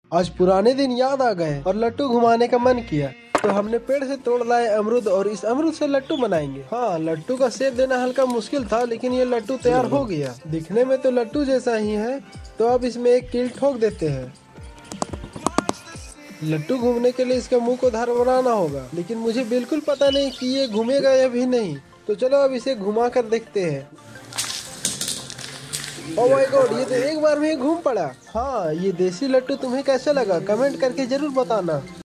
आज पुराने दिन याद आ गए और लट्टू घुमाने का मन किया, तो हमने पेड़ से तोड़ लाए अमरूद और इस अमरूद से लट्टू बनाएंगे। हाँ, लट्टू का शेप देना हल्का मुश्किल था, लेकिन ये लट्टू तैयार हो गया। दिखने में तो लट्टू जैसा ही है, तो अब इसमें एक कील ठोक देते हैं। लट्टू घूमने के लिए इसका मुंह को धार बनाना होगा, लेकिन मुझे बिल्कुल पता नहीं कि ये घूमेगा या भी नहीं। तो चलो अब इसे घुमा कर देखते हैं। ओह माय गॉड, ये तो एक बार में ही घूम पड़ा। हाँ, ये देसी लट्टू तुम्हें कैसा लगा कमेंट करके जरूर बताना।